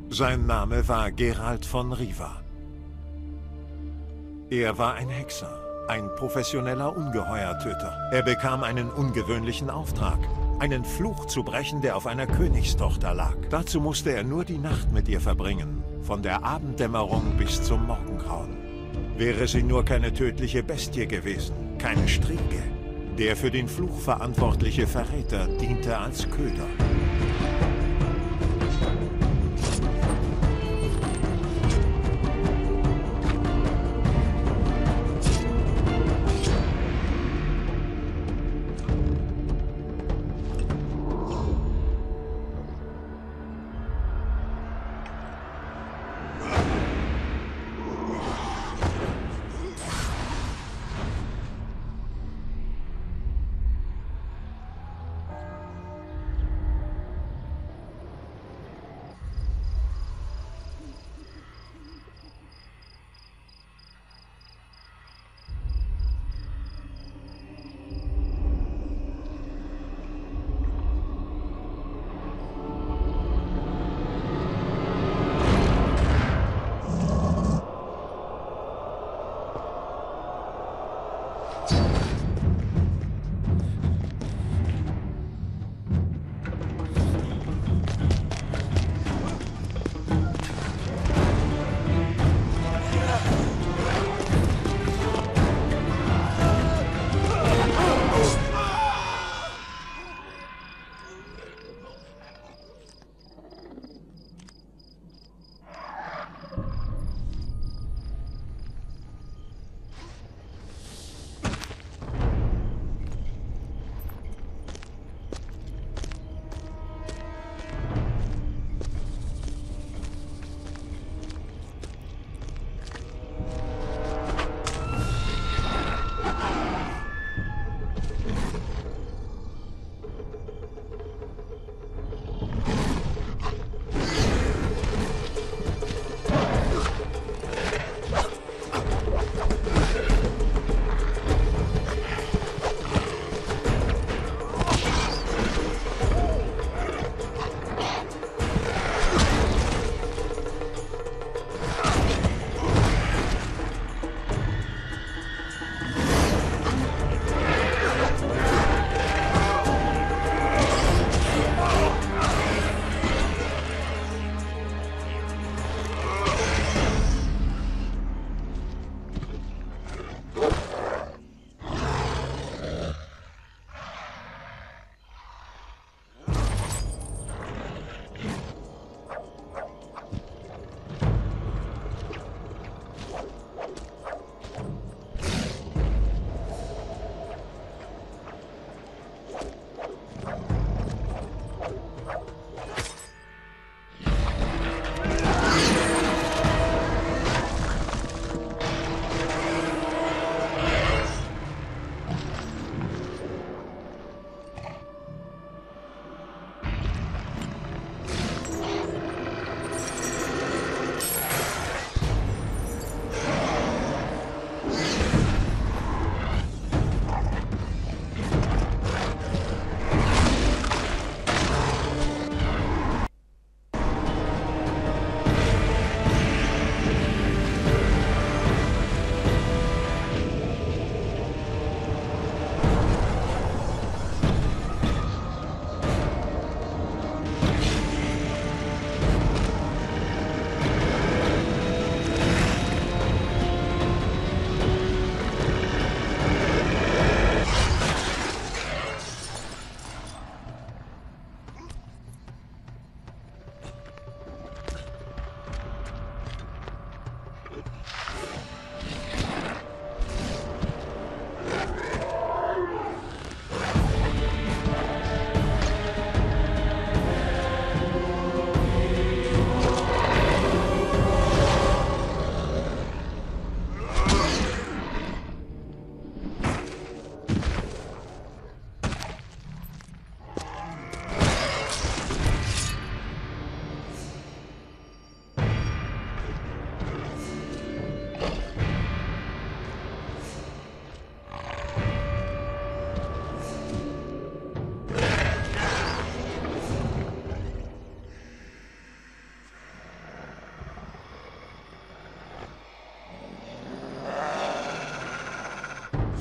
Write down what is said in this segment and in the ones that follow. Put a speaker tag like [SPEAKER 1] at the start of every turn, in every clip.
[SPEAKER 1] Sein Name war Geralt von Riva. Er war ein Hexer, ein professioneller Ungeheuertöter. Er bekam einen ungewöhnlichen Auftrag, einen Fluch zu brechen, der auf einer Königstochter lag. Dazu musste er nur die Nacht mit ihr verbringen, von der Abenddämmerung bis zum Morgengrauen. Wäre sie nur keine tödliche Bestie gewesen, keine Striege. Der für den Fluch verantwortliche Verräter diente als Köder.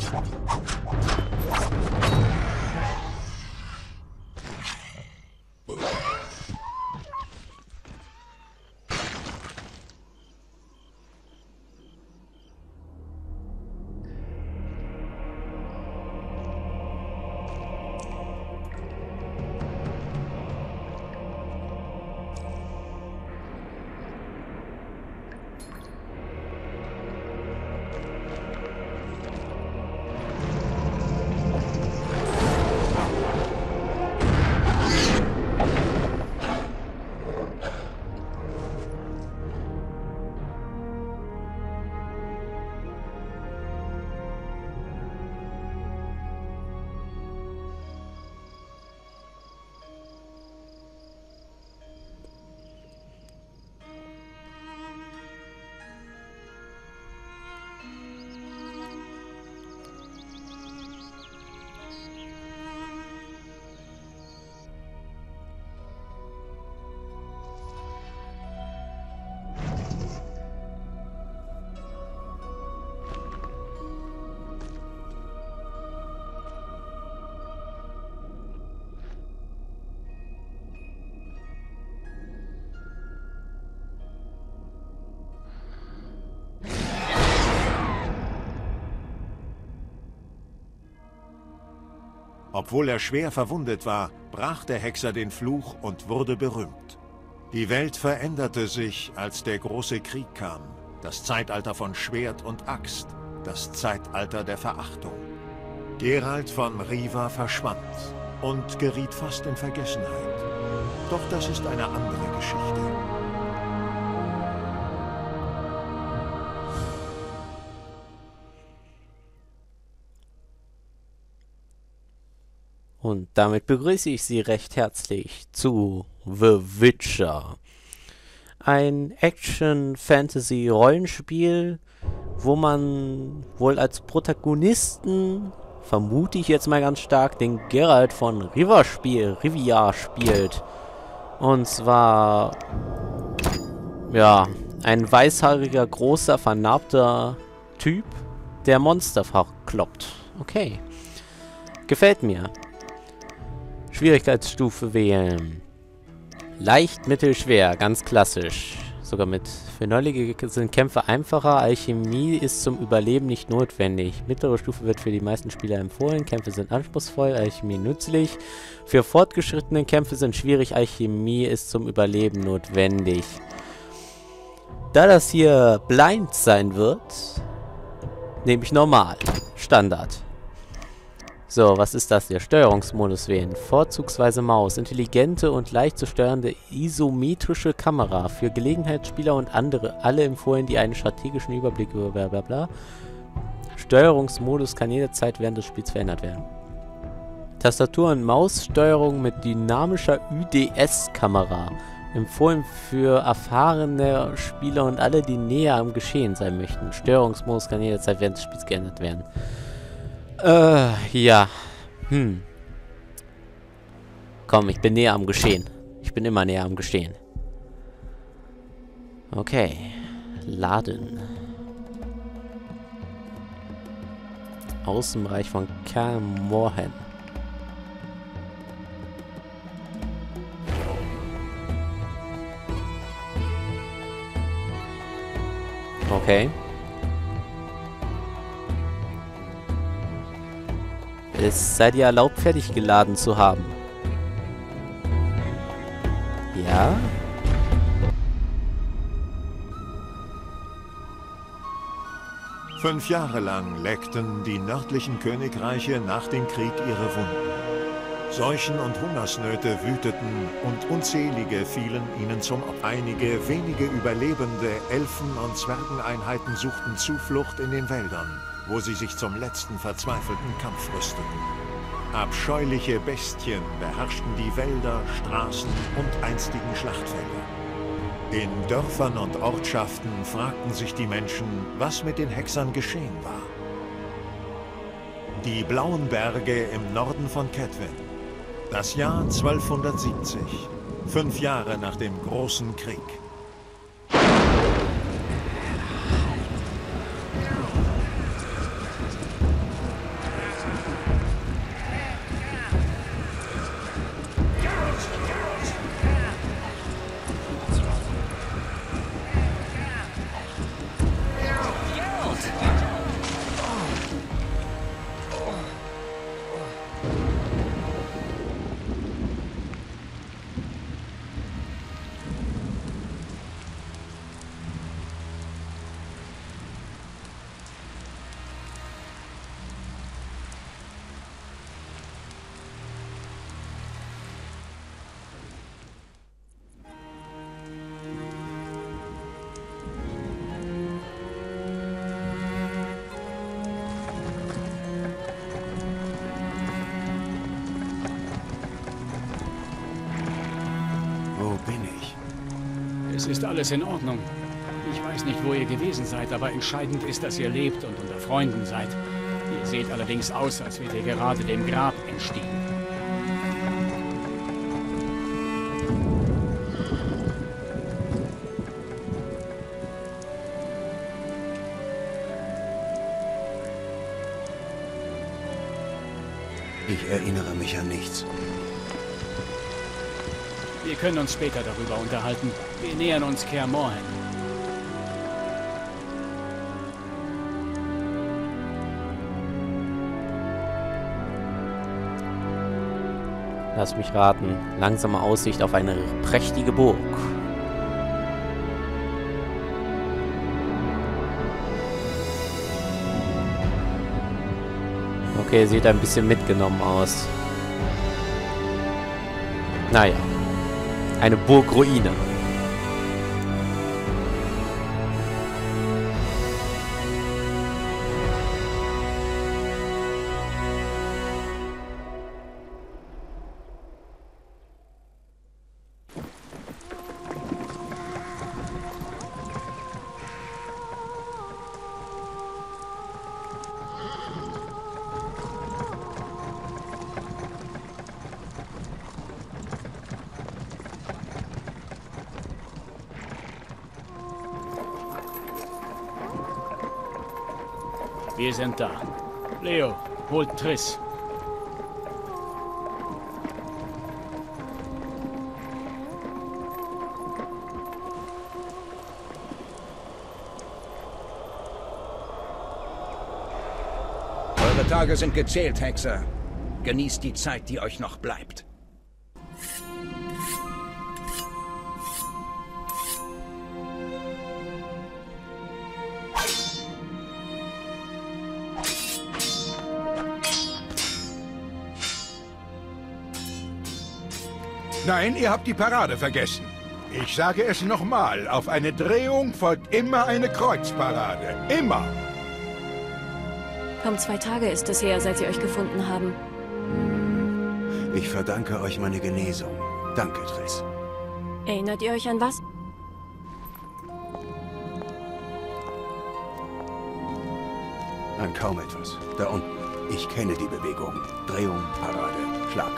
[SPEAKER 1] Obwohl er schwer verwundet war, brach der Hexer den Fluch und wurde berühmt. Die Welt veränderte sich, als der große Krieg kam. Das Zeitalter von Schwert und Axt, das Zeitalter der Verachtung. Geralt von Riva verschwand und geriet fast in Vergessenheit. Doch das ist eine andere Geschichte.
[SPEAKER 2] Und damit begrüße ich Sie recht herzlich zu The Witcher. Ein Action-Fantasy-Rollenspiel, wo man wohl als Protagonisten, vermute ich jetzt mal ganz stark, den Geralt von Rivia spielt. Und zwar, ja, ein weißhaariger, großer, vernarbter Typ, der Monster verkloppt. Okay. Gefällt mir. Schwierigkeitsstufe wählen. Leicht, mittel, schwer, ganz klassisch. Sogar für Neulinge sind Kämpfe einfacher. Alchemie ist zum Überleben nicht notwendig. Mittlere Stufe wird für die meisten Spieler empfohlen. Kämpfe sind anspruchsvoll, Alchemie nützlich. Für fortgeschrittene Kämpfe sind schwierig. Alchemie ist zum Überleben notwendig. Da das hier blind sein wird, nehme ich normal. Standard. So, was ist das hier? Steuerungsmodus wählen. Vorzugsweise Maus. Intelligente und leicht zu steuernde isometrische Kamera. Für Gelegenheitsspieler und andere. Alle empfohlen, die einen strategischen Überblick über blablabla. Steuerungsmodus kann jederzeit während des Spiels verändert werden. Tastatur- und Maussteuerung mit dynamischer UDS-Kamera. Empfohlen für erfahrene Spieler und alle, die näher am Geschehen sein möchten. Steuerungsmodus kann jederzeit während des Spiels geändert werden. Ja. Komm, ich bin näher am Geschehen. Ich bin immer näher am Geschehen. Okay. Laden. Außenbereich von Kaer Morhen. Okay. Es sei dir erlaubt, fertig geladen zu haben. Ja?
[SPEAKER 1] Fünf Jahre lang leckten die nördlichen Königreiche nach dem Krieg ihre Wunden. Seuchen und Hungersnöte wüteten und unzählige fielen ihnen zum Opfer. Einige wenige überlebende Elfen- und Zwergeneinheiten suchten Zuflucht in den Wäldern, wo sie sich zum letzten verzweifelten Kampf rüsteten. Abscheuliche Bestien beherrschten die Wälder, Straßen und einstigen Schlachtfelder. In Dörfern und Ortschaften fragten sich die Menschen, was mit den Hexern geschehen war. Die Blauen Berge im Norden von Cedwen. Das Jahr 1270, 5 Jahre nach dem Großen Krieg.
[SPEAKER 3] ist alles in Ordnung. Ich weiß nicht, wo ihr gewesen seid, aber entscheidend ist, dass ihr lebt und unter Freunden seid. Ihr seht allerdings aus, als wärt ihr gerade dem Grab entstiegen.
[SPEAKER 4] Ich erinnere mich an nichts.
[SPEAKER 3] Wir können uns später darüber unterhalten. Wir nähern uns Kaer Morhen.
[SPEAKER 2] Lass mich raten. Langsame Aussicht auf eine prächtige Burg. Okay, sieht ein bisschen mitgenommen aus. Naja. Eine Burgruine.
[SPEAKER 3] Wir sind da. Leo, holt Triss.
[SPEAKER 5] Eure Tage sind gezählt, Hexer. Genießt die Zeit, die euch noch bleibt.
[SPEAKER 6] Nein, ihr habt die Parade vergessen. Ich sage es nochmal, auf eine Drehung folgt immer eine Kreuzparade. Immer!
[SPEAKER 7] Kaum 2 Tage ist es her, seit sie euch gefunden haben.
[SPEAKER 4] Ich verdanke euch meine Genesung. Danke, Triss.
[SPEAKER 7] Erinnert ihr euch an was?
[SPEAKER 4] An kaum etwas. Da unten. Ich kenne die Bewegung. Drehung, Parade, Schlag.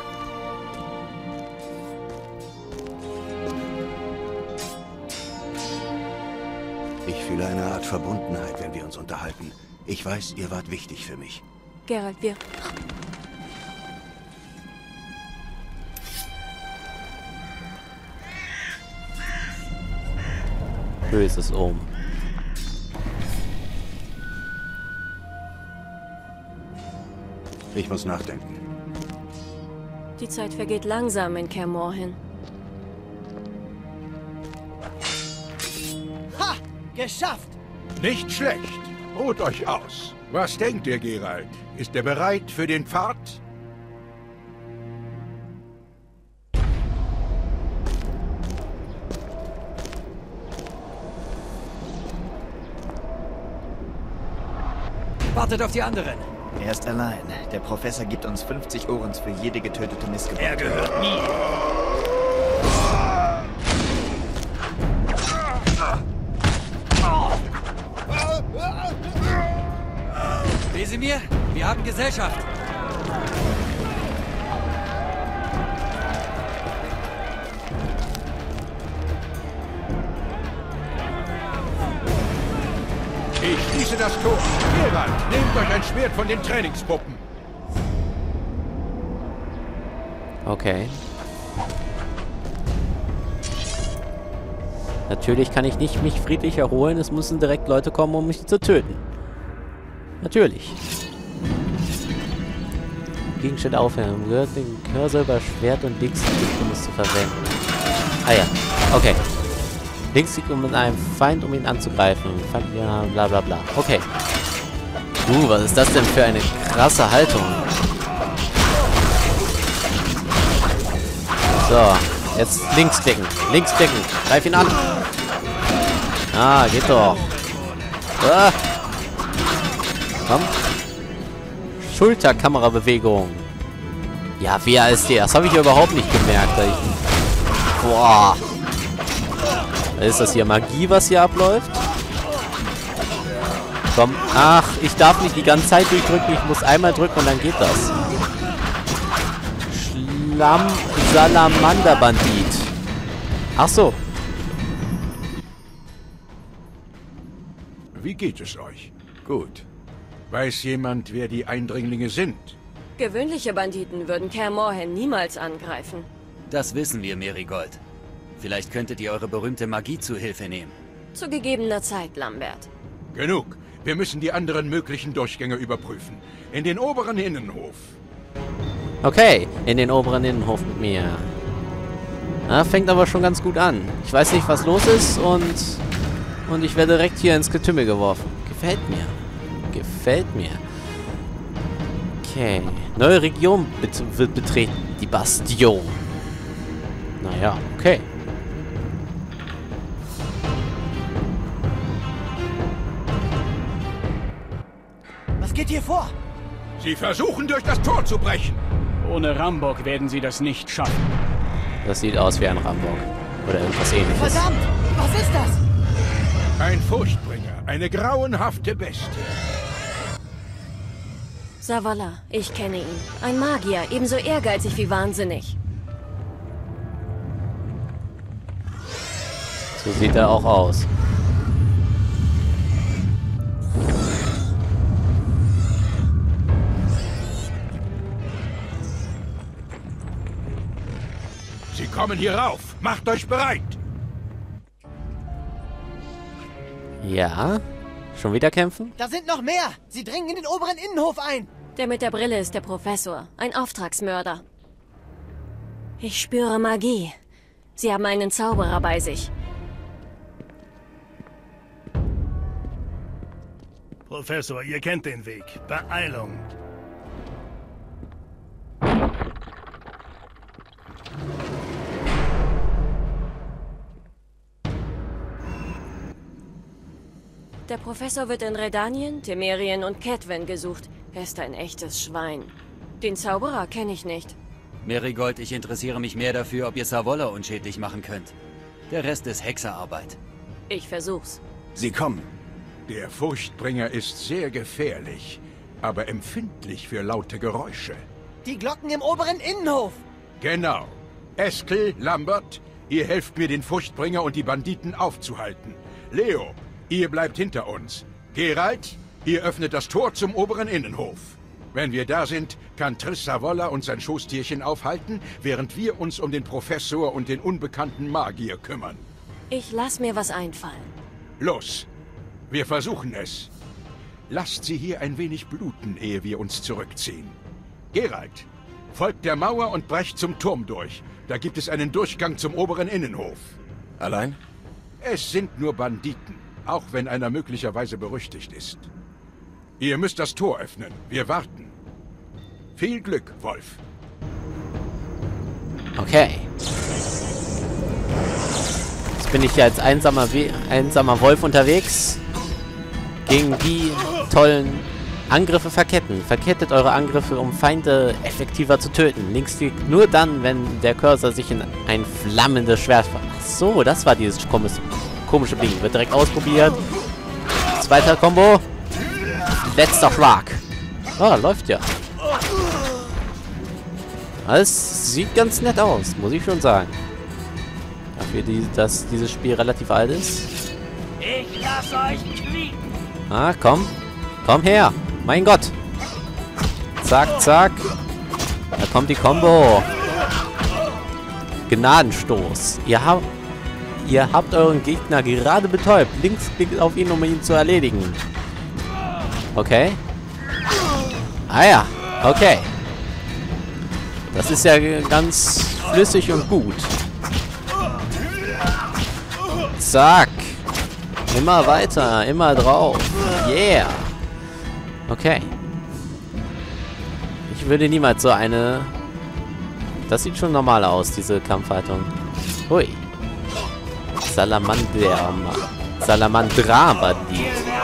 [SPEAKER 4] Ich fühle eine Art Verbundenheit, wenn wir uns unterhalten. Ich weiß, ihr wart wichtig für mich.
[SPEAKER 7] Geralt, wir...
[SPEAKER 2] Böses Omen.
[SPEAKER 4] Ich muss nachdenken.
[SPEAKER 7] Die Zeit vergeht langsam in Kaer Morhen.
[SPEAKER 8] Ha! Geschafft!
[SPEAKER 6] Nicht schlecht. Ruht euch aus. Was denkt ihr, Geralt? Ist er bereit für den Pfad?
[SPEAKER 8] Wartet auf die anderen!
[SPEAKER 9] Er ist allein. Der Professor gibt uns 50 Orens für jede getötete Missgeburt.
[SPEAKER 5] Er gehört mir.
[SPEAKER 8] Wesemir, wir haben Gesellschaft!
[SPEAKER 6] Ich schließe das Tor. Geralt, nehmt euch ein Schwert von den Trainingspuppen.
[SPEAKER 2] Okay. Natürlich kann ich nicht mich friedlich erholen. Es müssen direkt Leute kommen, um mich zu töten. Natürlich. Gegenstände aufhören. Gehört den Cursor über Schwert und Linksklick, um es zu verwenden. Ah ja. Okay. Linksklick mit einem Feind, um ihn anzugreifen. Feind, ja, bla bla bla. Okay. Was ist das denn für eine krasse Haltung? So. Jetzt linksklicken. Linksklicken. Greif ihn an. Ah, geht doch. Ah. Komm. Schulterkamerabewegung. Ja, wer ist der? Das habe ich überhaupt nicht gemerkt. Boah. Ist das hier Magie, was hier abläuft? Komm. Ach, ich darf nicht die ganze Zeit durchdrücken. Ich muss einmal drücken und dann geht das. Salamander-Bandit. Ach so.
[SPEAKER 6] Wie geht es euch? Gut. Weiß jemand, wer die Eindringlinge sind?
[SPEAKER 7] Gewöhnliche Banditen würden Kaer Morhen niemals angreifen.
[SPEAKER 8] Das wissen wir, Merigold. Vielleicht könntet ihr eure berühmte Magie zu Hilfe nehmen.
[SPEAKER 7] Zu gegebener Zeit, Lambert.
[SPEAKER 6] Genug. Wir müssen die anderen möglichen Durchgänge überprüfen. In den oberen Innenhof.
[SPEAKER 2] Okay, in den oberen Innenhof mit mir. Na, fängt aber schon ganz gut an. Ich weiß nicht, was los ist und ich werde direkt hier ins Getümmel geworfen. Gefällt mir. Gefällt mir. Okay. Neue Region wird betreten. Die Bastion. Naja, okay.
[SPEAKER 8] Was geht hier vor?
[SPEAKER 6] Sie versuchen, durch das Tor zu brechen.
[SPEAKER 3] Ohne Rambock werden sie das nicht schaffen.
[SPEAKER 2] Das sieht aus wie ein Rambock. Oder irgendwas ähnliches.
[SPEAKER 8] Verdammt! Was ist das?
[SPEAKER 6] Ein Furchtbringer. Eine grauenhafte Bestie.
[SPEAKER 7] Savolla, ich kenne ihn. Ein Magier, ebenso ehrgeizig wie wahnsinnig.
[SPEAKER 2] So sieht er auch aus.
[SPEAKER 6] Sie kommen hier rauf. Macht euch bereit.
[SPEAKER 2] Ja. Schon wieder kämpfen?
[SPEAKER 8] Da sind noch mehr! Sie dringen in den oberen Innenhof ein!
[SPEAKER 7] Der mit der Brille ist der Professor, ein Auftragsmörder. Ich spüre Magie. Sie haben einen Zauberer bei sich.
[SPEAKER 10] Professor, ihr kennt den Weg. Beeilung.
[SPEAKER 7] Der Professor wird in Redanien, Temerien und Kedwen gesucht. Er ist ein echtes Schwein. Den Zauberer kenne ich nicht.
[SPEAKER 8] Merigold, ich interessiere mich mehr dafür, ob ihr Savolla unschädlich machen könnt. Der Rest ist Hexerarbeit.
[SPEAKER 7] Ich versuch's.
[SPEAKER 4] Sie kommen.
[SPEAKER 6] Der Furchtbringer ist sehr gefährlich, aber empfindlich für laute Geräusche.
[SPEAKER 8] Die Glocken im oberen Innenhof!
[SPEAKER 6] Genau. Eskel, Lambert, ihr helft mir, den Furchtbringer und die Banditen aufzuhalten. Leo, ihr bleibt hinter uns. Geralt, ihr öffnet das Tor zum oberen Innenhof. Wenn wir da sind, kann Triss Savolla und sein Schoßtierchen aufhalten, während wir uns um den Professor und den unbekannten Magier kümmern.
[SPEAKER 7] Ich lass mir was einfallen.
[SPEAKER 6] Los, wir versuchen es. Lasst sie hier ein wenig bluten, ehe wir uns zurückziehen. Geralt, folgt der Mauer und brecht zum Turm durch. Da gibt es einen Durchgang zum oberen Innenhof.
[SPEAKER 4] Allein?
[SPEAKER 6] Es sind nur Banditen, auch wenn einer möglicherweise berüchtigt ist. Ihr müsst das Tor öffnen. Wir warten. Viel Glück, Wolf.
[SPEAKER 2] Okay. Jetzt bin ich hier als einsamer Wolf unterwegs. Gegen die tollen Angriffe verketten. Verkettet eure Angriffe, um Feinde effektiver zu töten. Linksklick nur dann, wenn der Cursor sich in ein flammendes Schwert verwandelt. Ach so, das war dieses komische Ding. Wird direkt ausprobiert. Zweiter Combo. Letzter Schlag. Ah, läuft ja. Alles sieht ganz nett aus, muss ich schon sagen. Dafür, dass dieses Spiel relativ alt ist.
[SPEAKER 10] Ich lass euch fliegen.
[SPEAKER 2] Ah, komm. Komm her. Mein Gott. Zack, zack. Da kommt die Combo. Gnadenstoß. Ihr habt euren Gegner gerade betäubt. Links klickt auf ihn, um ihn zu erledigen. Okay. Ah ja. Okay. Das ist ja ganz flüssig und gut. Zack. Immer weiter. Immer drauf. Yeah. Okay. Ich würde niemals so eine... Das sieht schon normal aus, diese Kampfhaltung. Hui. Salamandra-Bandit.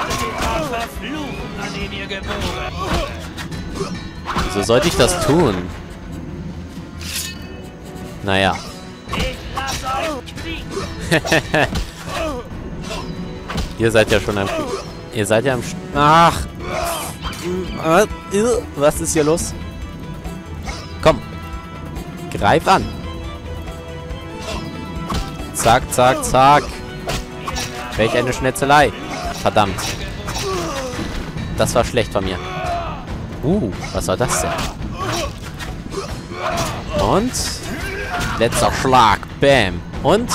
[SPEAKER 2] Wieso sollte ich das tun? Naja. Ihr seid ja schon am... Ihr seid ja am... Ach! Was ist hier los? Komm. Greif an. Zack, zack, zack. Welch eine Schnetzelei. Verdammt. Das war schlecht von mir. Was war das denn? Und... Letzter Schlag. Bam. Und...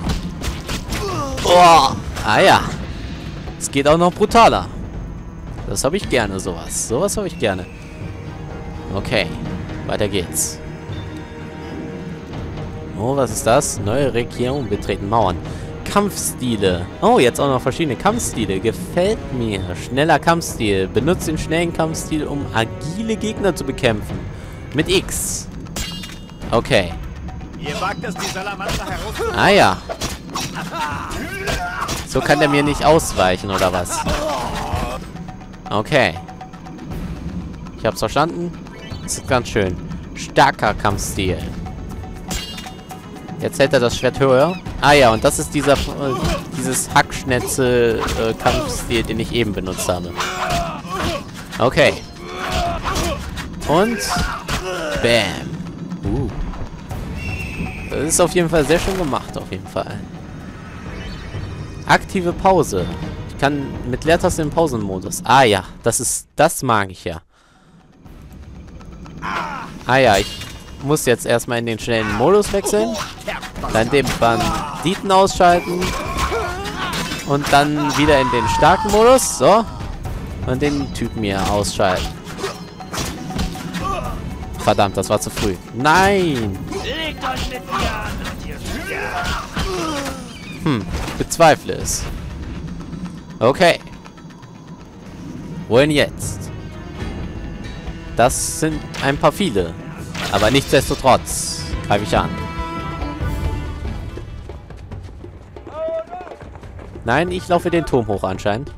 [SPEAKER 2] Oh. Ah ja. Es geht auch noch brutaler. Das habe ich gerne, sowas. Sowas habe ich gerne. Okay. Weiter geht's. Oh, was ist das? Neue Region betreten Mauern. Kampfstile. Oh, jetzt auch noch verschiedene Kampfstile. Gefällt mir. Schneller Kampfstil. Benutzt den schnellen Kampfstil, um agile Gegner zu bekämpfen. Mit X. Okay.
[SPEAKER 9] Ihr wagt es, die Salamander heraus.
[SPEAKER 2] Ah ja. So kann der mir nicht ausweichen, oder was? Okay. Ich hab's verstanden. Das ist ganz schön. Starker Kampfstil. Jetzt hält er das Schwert höher. Ah ja, und das ist dieses Hackschnetzel-Kampfstil, den ich eben benutzt habe. Okay. Und... Bam. Das ist auf jeden Fall sehr schön gemacht, auf jeden Fall. Aktive Pause. Ich kann mit Leertaste im Pausenmodus. Ah ja, das mag ich ja. Ah ja, ich muss jetzt erstmal in den schnellen Modus wechseln. Dann den Banditen ausschalten. Und dann wieder in den starken Modus. So. Und den Typen hier ausschalten. Verdammt, das war zu früh. Nein! Bezweifle es. Okay. Wohin jetzt? Das sind ein paar viele. Aber nichtsdestotrotz greife ich an. Nein, ich laufe den Turm hoch anscheinend.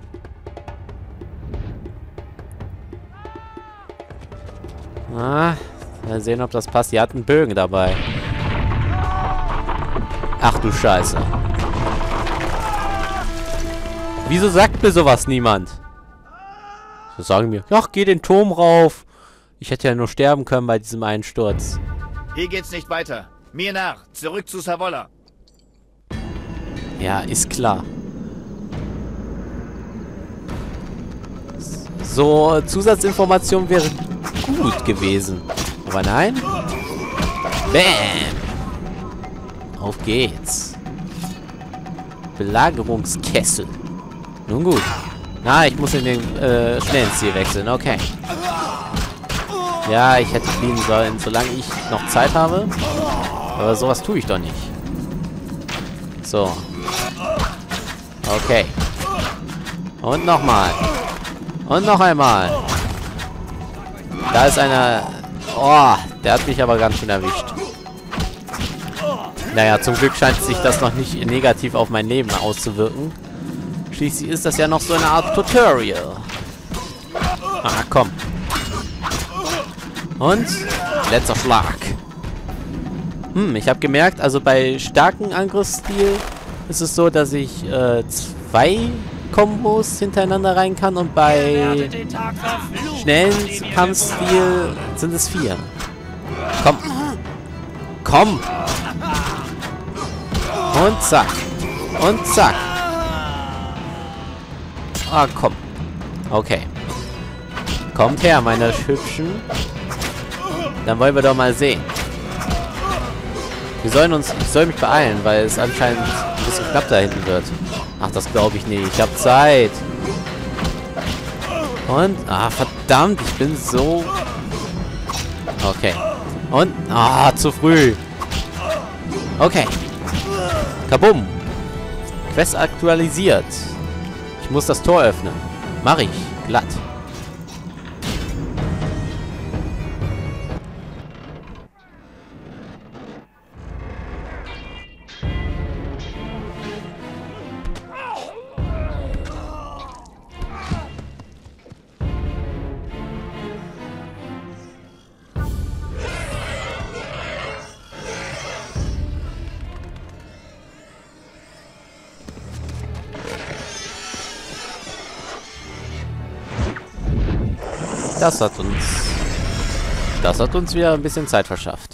[SPEAKER 2] Mal sehen, ob das passt. Die hatten Bögen dabei. Ach du Scheiße. Wieso sagt mir sowas niemand? So sagen mir, ach, geh den Turm rauf. Ich hätte ja nur sterben können bei diesem Einsturz.
[SPEAKER 9] Hier geht's nicht weiter. Mir nach. Zurück zu Savolla.
[SPEAKER 2] Ja, ist klar. So, Zusatzinformation wäre gut gewesen. Aber nein. Bam. Auf geht's. Belagerungskessel. Nun gut. Na, ich muss in den schnellen Stil wechseln. Okay. Ja, ich hätte fliehen sollen, solange ich noch Zeit habe. Aber sowas tue ich doch nicht. So. Okay. Und nochmal. Und noch einmal. Da ist einer... Oh, der hat mich aber ganz schön erwischt. Naja, zum Glück scheint sich das noch nicht negativ auf mein Leben auszuwirken. Schließlich ist das ja noch so eine Art Tutorial. Ah, komm. Und letzter Schlag. Ich habe gemerkt, also bei starken Angriffsstil ist es so, dass ich 2 Kombos hintereinander rein kann und bei schnellen Kampfstil sind es 4. Komm. Komm. Und zack. Und zack. Ah, komm. Okay. Kommt her, meine Hübschen. Dann wollen wir doch mal sehen. Ich soll mich beeilen, weil es anscheinend ein bisschen knapp da hinten wird. Ach, das glaube ich nicht. Ich habe Zeit. Und, verdammt, ich bin so... Okay. Und, zu früh. Okay. Kabum. Quest aktualisiert. Ich muss das Tor öffnen. Mach ich. Glatt. Das hat uns wieder ein bisschen Zeit verschafft.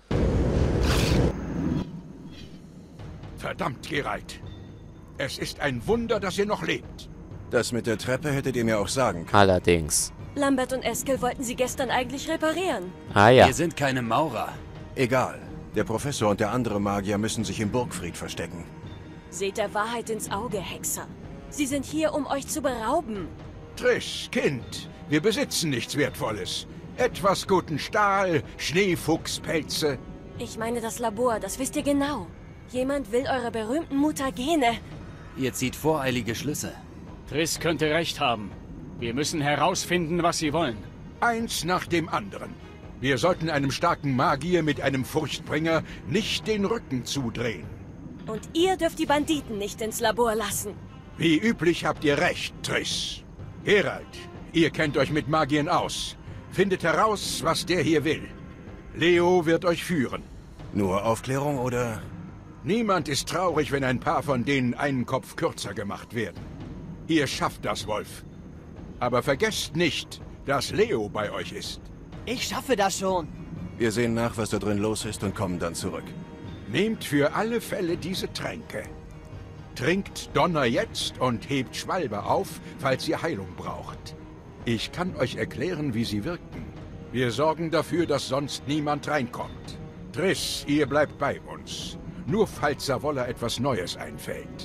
[SPEAKER 6] Verdammt, Geralt. Es ist ein Wunder, dass ihr noch lebt.
[SPEAKER 4] Das mit der Treppe hättet ihr mir auch sagen können.
[SPEAKER 2] Allerdings.
[SPEAKER 7] Lambert und Eskel wollten sie gestern eigentlich reparieren.
[SPEAKER 2] Ah ja.
[SPEAKER 8] Wir sind keine Maurer.
[SPEAKER 4] Egal. Der Professor und der andere Magier müssen sich im Burgfried verstecken.
[SPEAKER 7] Seht der Wahrheit ins Auge, Hexer. Sie sind hier, um euch zu berauben.
[SPEAKER 6] Triss, Kind, wir besitzen nichts Wertvolles. Etwas guten Stahl, Schneefuchspelze.
[SPEAKER 7] Ich meine das Labor, das wisst ihr genau. Jemand will eure berühmten Mutagene.
[SPEAKER 8] Ihr zieht voreilige Schlüsse.
[SPEAKER 3] Triss könnte recht haben. Wir müssen herausfinden, was sie wollen.
[SPEAKER 6] Eins nach dem anderen. Wir sollten einem starken Magier mit einem Furchtbringer nicht den Rücken zudrehen.
[SPEAKER 7] Und ihr dürft die Banditen nicht ins Labor lassen.
[SPEAKER 6] Wie üblich habt ihr recht, Triss. Geralt, ihr kennt euch mit Magiern aus. Findet heraus, was der hier will. Leo wird euch führen.
[SPEAKER 4] Nur Aufklärung oder...
[SPEAKER 6] Niemand ist traurig, wenn ein paar von denen einen Kopf kürzer gemacht werden. Ihr schafft das, Wolf. Aber vergesst nicht, dass Leo bei euch ist.
[SPEAKER 11] Ich schaffe das schon.
[SPEAKER 4] Wir sehen nach, was da drin los ist und kommen dann zurück.
[SPEAKER 6] Nehmt für alle Fälle diese Tränke. Trinkt Donner jetzt und hebt Schwalbe auf, falls ihr Heilung braucht. Ich kann euch erklären, wie sie wirken. Wir sorgen dafür, dass sonst niemand reinkommt. Triss, ihr bleibt bei uns. Nur falls Savolla etwas Neues einfällt.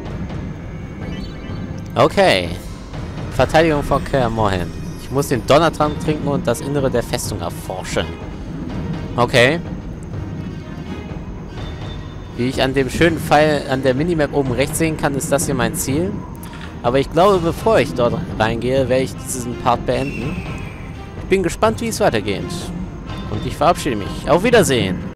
[SPEAKER 2] Okay. Verteidigung von Kaer Morhen. Ich muss den Donnertrank trinken und das Innere der Festung erforschen. Okay. Wie ich an dem schönen Pfeil an der Minimap oben rechts sehen kann, ist das hier mein Ziel. Aber ich glaube, bevor ich dort reingehe, werde ich diesen Part beenden. Ich bin gespannt, wie es weitergeht. Und ich verabschiede mich. Auf Wiedersehen!